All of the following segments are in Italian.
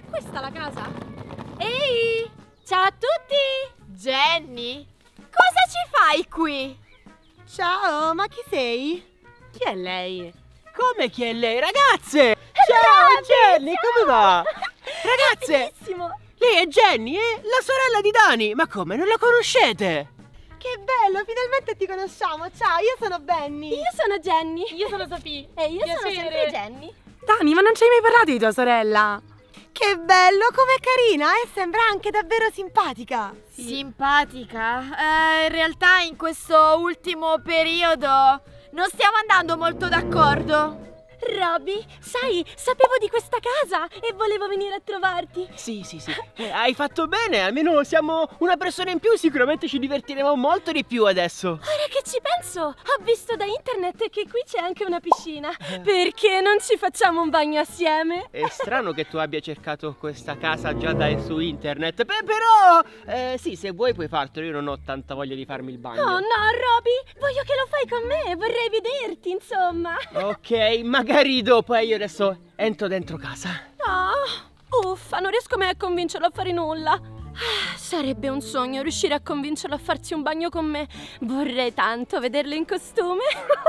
questa la casa? Ehi! Ciao a tutti! Jenny, cosa ci fai qui? Ciao, ma chi sei? Chi è lei? Come chi è lei? Ragazze! Ciao Jenny, come va? Ragazze! Bellissimo! Lei è Jenny, la sorella di Dani! Ma come, non la conoscete? Che bello, finalmente ti conosciamo. Ciao, io sono Benny. Io sono Jenny. Io sono Sofì. E io sono Piacere. sempre Jenny. Dani, ma non ci hai mai parlato di tua sorella? Che bello, com'è carina e sembra anche davvero simpatica. Simpatica? In realtà in questo ultimo periodo non stiamo andando molto d'accordo. Robby, sai, sapevo di questa casa e volevo venire a trovarti. Sì. Hai fatto bene, almeno siamo una persona in più, sicuramente ci divertiremo molto di più adesso. Ora che ci penso, ho visto da internet che qui c'è anche una piscina. Perché non ci facciamo un bagno assieme? È strano che tu abbia cercato questa casa già su internet. Però, sì, se vuoi puoi fartelo, io non ho tanta voglia di farmi il bagno. Oh no, Robby, voglio che lo fai con me, vorrei vederti, insomma. Ok, magari dopo, io adesso entro dentro casa. Uffa, non riesco mai a convincerlo a fare nulla. Sarebbe un sogno riuscire a convincerlo a farsi un bagno con me. Vorrei tanto vederlo in costume.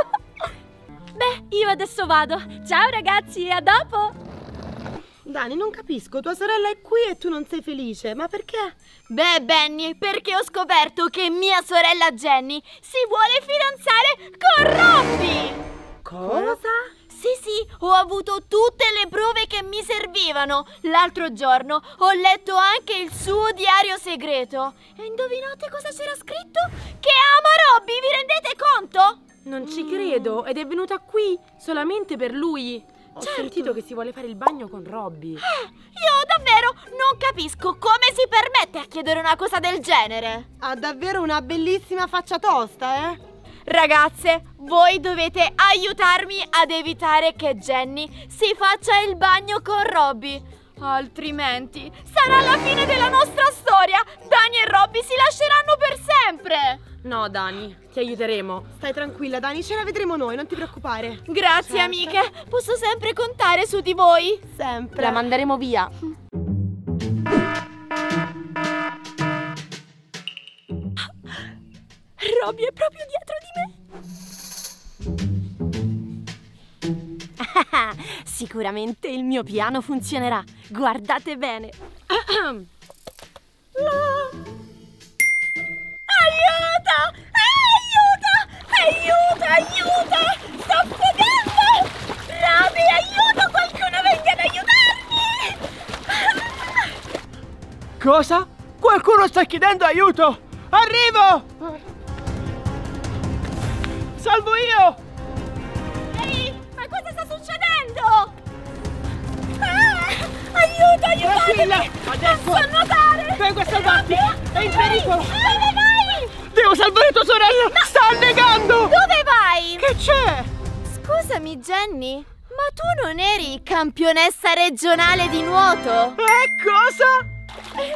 Beh, io adesso vado. Ciao ragazzi, a dopo. Dani, non capisco, tua sorella è qui e tu non sei felice, ma perché? Beh, Benny, perché ho scoperto che mia sorella Jenny si vuole fidanzare con Robby. Cosa? Sì, ho avuto tutte le prove che mi servivano. L'altro giorno ho letto anche il suo diario segreto. E indovinate cosa c'era scritto? Che ama Robby, vi rendete conto? Non ci credo, ed è venuta qui solamente per lui. Ho sentito che si vuole fare il bagno con Robby. Io davvero non capisco come si permette a chiedere una cosa del genere. Ha davvero una bellissima faccia tosta, eh? Ragazze, voi dovete aiutarmi ad evitare che Jenny si faccia il bagno con Robby. Altrimenti sarà la fine della nostra storia. Dani e Robby si lasceranno per sempre. No, Dani, ti aiuteremo. Stai tranquilla, Dani, ce la vedremo noi, non ti preoccupare. Grazie, amiche. Posso sempre contare su di voi. Sempre. La manderemo via. Robby è proprio dietro di me. Sicuramente il mio piano funzionerà. Guardate bene. Aiuto! Sto affogando! Robby, aiuto! Qualcuno venga ad aiutarmi! Cosa? Qualcuno sta chiedendo aiuto! Arrivo! Salvo io! Ehi, ma cosa sta succedendo? Aiuto, aiutatemi! Tranquilla, adesso Non so nuotare! vengo a salvarti! È in pericolo! Dove vai? Devo salvare tua sorella! Sta annegando! Dove vai? Che c'è? Scusami, Jenny, ma tu non eri campionessa regionale di nuoto? Cosa?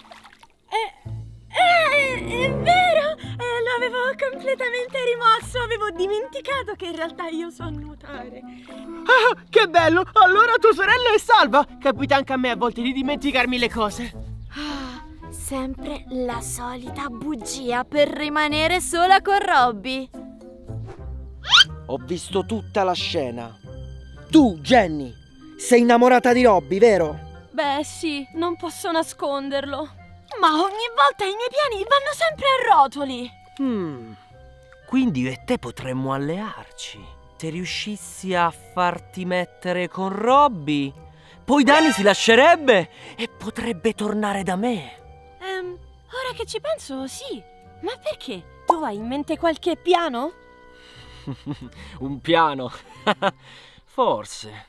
È vero! L'avevo completamente rimosso. Avevo dimenticato che in realtà io so nuotare. Ah, che bello! Allora tua sorella è salva! Capita anche a me a volte di dimenticarmi le cose. Sempre la solita bugia per rimanere sola con Robby. Ho visto tutta la scena. Tu, Jenny, sei innamorata di Robby, vero? Beh, sì, non posso nasconderlo. Ma ogni volta i miei piani vanno sempre a rotoli. Quindi io e te potremmo allearci. Se riuscissi a farti mettere con Robby, poi Dani si lascerebbe e potrebbe tornare da me. Ora che ci penso, sì. Ma perché? Tu hai in mente qualche piano? Un piano. Forse.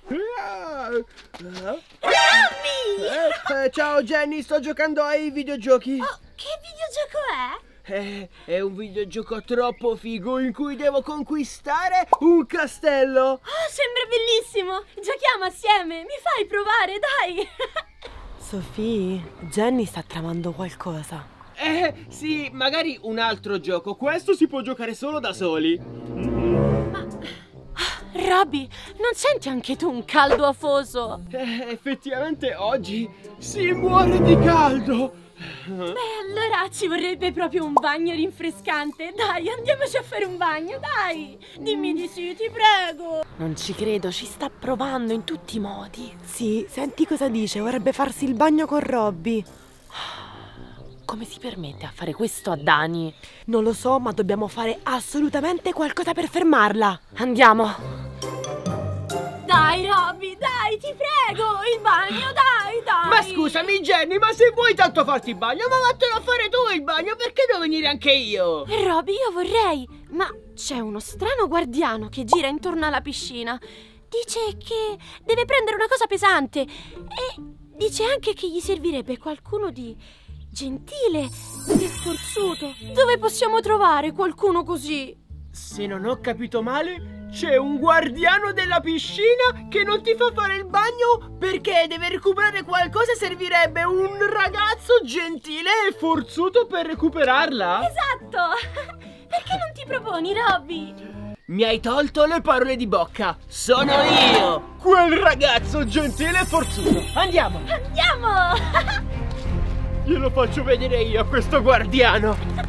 Ciao Jenny, sto giocando ai videogiochi. Oh, che videogioco è? È un videogioco troppo figo in cui devo conquistare un castello. Oh, sembra bellissimo. Giochiamo assieme. Mi fai provare, dai. Sofì, Jenny sta tramando qualcosa. Sì, magari un altro gioco. Questo si può giocare solo da soli. Robby, non senti anche tu un caldo afoso? Effettivamente oggi si muore di caldo. Beh, allora ci vorrebbe proprio un bagno rinfrescante. Dai, andiamoci a fare un bagno, dai. Dimmi di sì, ti prego. Non ci credo, ci sta provando in tutti i modi. Sì, senti cosa dice, vorrebbe farsi il bagno con Robby. Come si permette a fare questo a Dani? Non lo so, ma dobbiamo fare assolutamente qualcosa per fermarla. Andiamo. Dai, Robby, dai, ti prego, il bagno, dai. Ma scusami Jenny, ma se vuoi tanto farti il bagno, ma vattene a fare tu il bagno, perché devo venire anche io? Robby, io vorrei, ma c'è uno strano guardiano che gira intorno alla piscina. Dice che deve prendere una cosa pesante e dice anche che gli servirebbe qualcuno di gentile e forzuto. Dove possiamo trovare qualcuno così? Se non ho capito male, c'è un guardiano della piscina che non ti fa fare il bagno perché deve recuperare qualcosa e servirebbe un ragazzo gentile e forzuto per recuperarla? Esatto! Perché non ti proponi, Robby? Mi hai tolto le parole di bocca. Sono io, quel ragazzo gentile e forzuto. Andiamo! Andiamo! Glielo faccio vedere io a questo guardiano.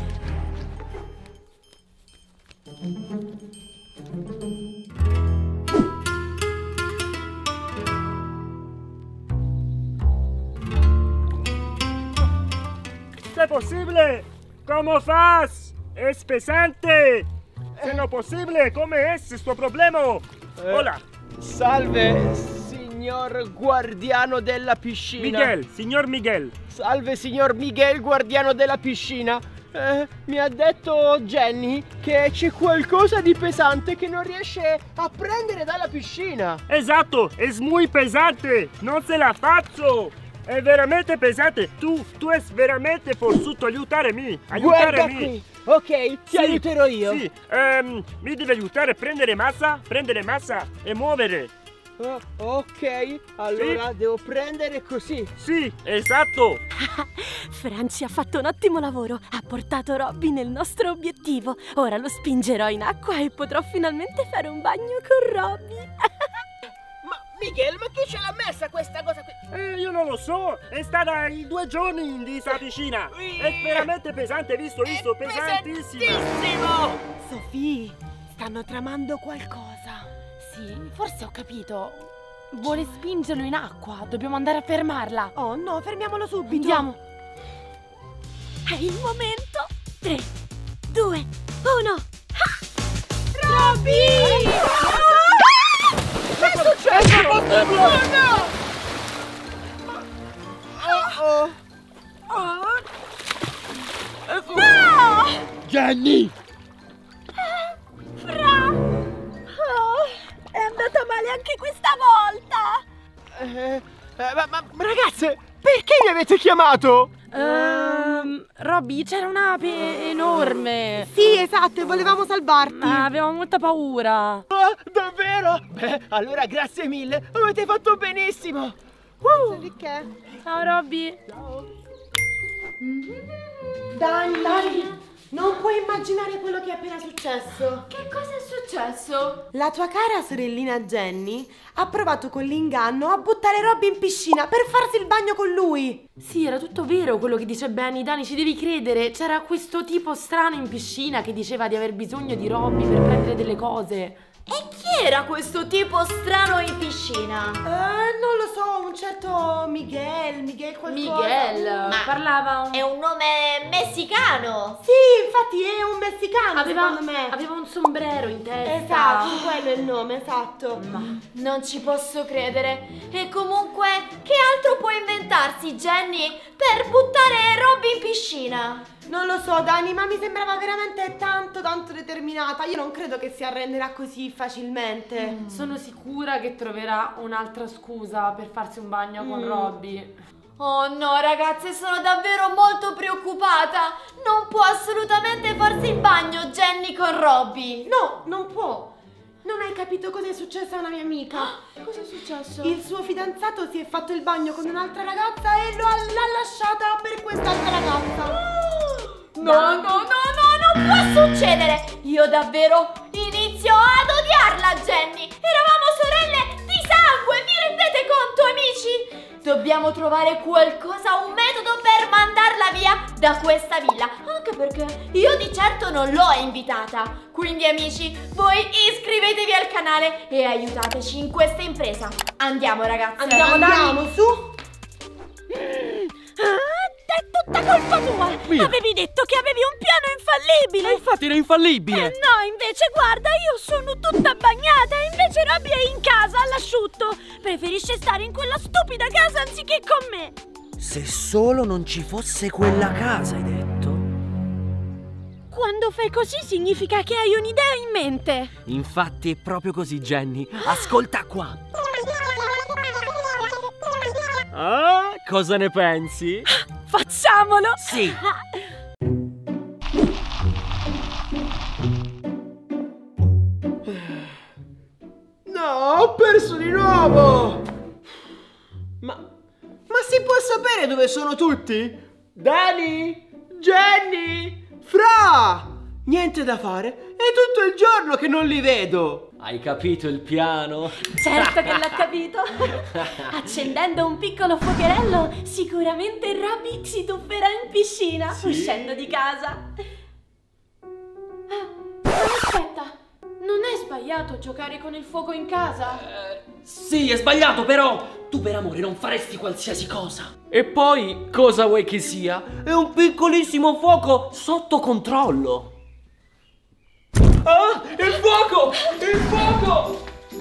¿Es posible? ¿Cómo faz? Es pesante. Se no posible, ¿cómo es este problema? Hola. Salve, signor guardiano della piscina. Miguel, signor Miguel. Salve, signor Miguel, guardiano della piscina. Mi ha detto Jenny che c'è qualcosa di pesante che non riesce a prendere dalla piscina. Esatto, es muy pesante. Non se la faccio. È veramente pesante. Tu es veramente forzuto. Aiutarmi. Guarda qui. Ok, ti aiuterò io. Sì, mi deve aiutare a prendere massa e muovere. Ok, allora sì. Devo prendere così. Sì, esatto. Franci ha fatto un ottimo lavoro. Ha portato Robby nel nostro obiettivo. Ora lo spingerò in acqua e potrò finalmente fare un bagno con Robby. Ma Miguel, ma chi ce l'ha messa questa cosa qui? Io non lo so. È stata in 2 giorni in questa piscina. È veramente pesante, visto, pesantissima. Sofì, stanno tramando qualcosa. Sì, forse ho capito. Vuole spingerlo in acqua. Dobbiamo andare a fermarla. Oh no, fermiamolo subito. Andiamo. È il momento. 3, 2, 1. Robby! Che è successo? Oh no! Jenny! È andata male anche questa volta. Ma ragazze, perché mi avete chiamato? Robby, c'era un'ape enorme. Sì, esatto, e volevamo salvarti. Avevamo molta paura. Davvero? Beh, allora grazie mille, avete fatto benissimo. Di che? Ciao Robby. Dani, non puoi immaginare quello che è appena successo. Che cosa è successo? La tua cara sorellina Jenny ha provato con l'inganno a buttare Robby in piscina per farsi il bagno con lui. Sì, era tutto vero quello che dice Benny. Dani, ci devi credere. C'era questo tipo strano in piscina che diceva di aver bisogno di Robby per prendere delle cose. E chi era questo tipo strano in piscina? Non lo so, un certo Miguel qualcosa. Miguel, Ma parlava è un nome messicano. Sì, infatti è un messicano, secondo me. Aveva un sombrero in testa. Esatto, quello è il nome, esatto. Non ci posso credere. E comunque, che altro può inventarsi Jenny per buttare Robby in piscina? Non lo so, Dani, ma mi sembrava veramente tanto determinata. Io non credo che si arrenderà così facilmente. Sono sicura che troverà un'altra scusa per farsi un bagno con Robby. Oh no, ragazze, sono davvero molto preoccupata. Non può assolutamente farsi il bagno Jenny con Robby. No, non può. Non hai capito cosa è successo a una mia amica? Cosa è successo? Il suo fidanzato si è fatto il bagno con un'altra ragazza e l'ha lasciata per quest'altra ragazza. No, non può succedere. Io davvero inizio ad odiare odiarla, Jenny! Eravamo sorelle di sangue, vi rendete conto, amici? Dobbiamo trovare qualcosa, un metodo per mandarla via da questa villa. Anche perché io di certo non l'ho invitata. Quindi, amici, voi iscrivetevi al canale e aiutateci in questa impresa. Andiamo, ragazze. Andiamo su. È tutta colpa tua! Via. Avevi detto che avevi un piano infallibile! Infatti era infallibile! No, invece guarda, io sono tutta bagnata e invece Robby è in casa all'asciutto! Preferisce stare in quella stupida casa anziché con me! Se solo non ci fosse quella casa, hai detto? Quando fai così significa che hai un'idea in mente! Infatti è proprio così, Jenny. Ascolta qua. Ah, cosa ne pensi? Facciamolo! Sì. No, ho perso di nuovo! Ma si può sapere dove sono tutti? Dani? Jenny? Fra? Niente da fare? È tutto il giorno che non li vedo! Hai capito il piano? Certo che l'ho capito! Accendendo un piccolo fuocherello, sicuramente Robby si tufferà in piscina uscendo di casa. Aspetta, non è sbagliato giocare con il fuoco in casa? Sì, è sbagliato, però tu per amore non faresti qualsiasi cosa. E poi, cosa vuoi che sia? È un piccolissimo fuoco sotto controllo. Ah, il fuoco! Il fuoco!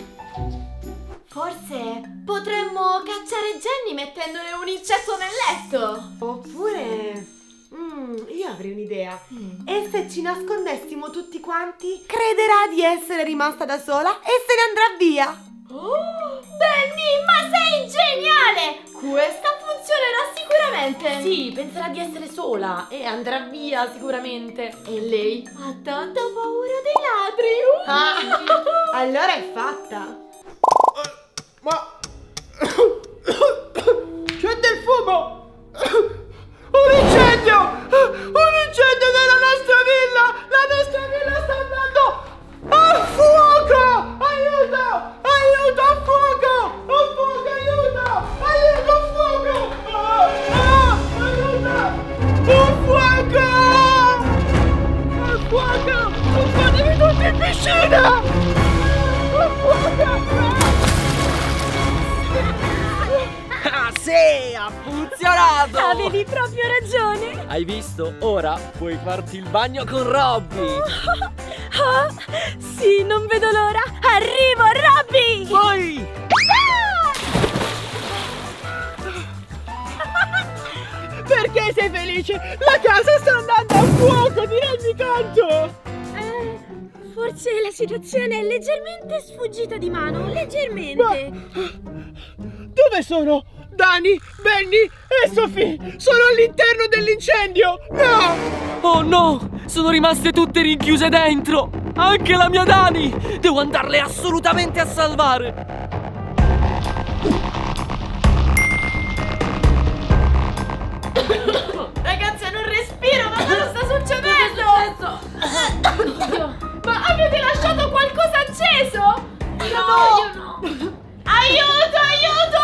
Forse potremmo cacciare Jenny mettendole un incetto nel letto. Oppure... io avrei un'idea. E se ci nascondessimo tutti quanti, crederà di essere rimasta da sola e se ne andrà via. Oh, Benny, ma sei geniale! Questa funzionerà sicuramente. Sì, penserà di essere sola e andrà via sicuramente. E lei ha tanta paura dei ladri. Allora è fatta. Ma... c'è del fumo! Un incendio! Un incendio nella nostra villa! La nostra villa sta andando a fuoco! Aiuto! Aiuto, a fuoco! A fuoco, aiuto! Aiuto, a fuoco! Aiuto! A fuoco! A fuoco! Non fatevi tutti in piscina! A fuoco! Ah, sì, ha funzionato! Avevi proprio ragione! Hai visto? Ora puoi farti il bagno con Robby! Oh, sì, non vedo l'ora! Arrivo, Robby! Vai! Perché sei felice? La casa sta andando a fuoco, ti rendi conto? Forse la situazione è leggermente sfuggita di mano, leggermente. Dove sono? Dani, Benny e Sophie sono all'interno dell'incendio! No! Oh no! Sono rimaste tutte rinchiuse dentro! Anche la mia Dani! Devo andarle assolutamente a salvare! Ragazze, non respiro, ma cosa sta succedendo? Ma avete lasciato qualcosa acceso? No, io no. Aiuto, aiuto!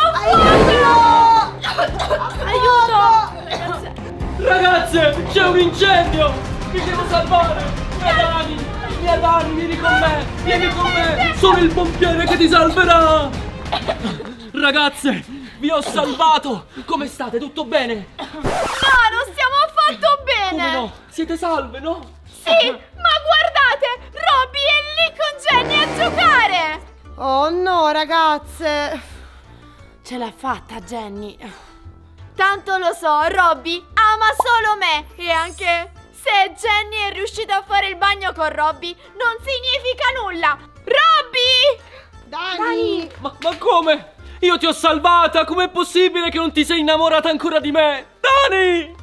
Aiuto! Ragazze, c'è un incendio! Mi devo salvare! Mia Dani, vieni con me! Vieni con me! Sono il pompiere che ti salverà! Ragazze, vi ho salvato! Come state? Tutto bene? No, non stiamo affatto bene! Come no? Siete salve, no? Sì, ma guardate! Robby è lì con Jenny a giocare! Oh no, ragazze. Ce l'ha fatta, Jenny. Tanto lo so, Robby ama solo me. E anche se Jenny è riuscita a fare il bagno con Robby, non significa nulla. Robby! Dani. Ma come? Io ti ho salvata! Com'è possibile che non ti sei innamorata ancora di me? Dani!